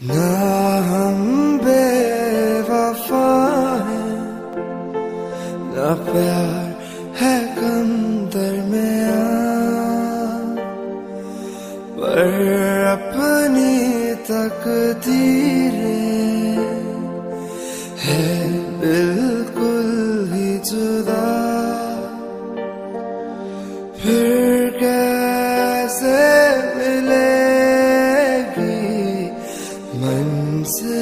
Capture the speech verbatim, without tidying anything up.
ना हम बेवफा हैं, ना प्यार है कम दरमियां, पर अपनी तकदीरें है बिल्कुल ही जुदा। फिर कैसे मिलेगी मंजिल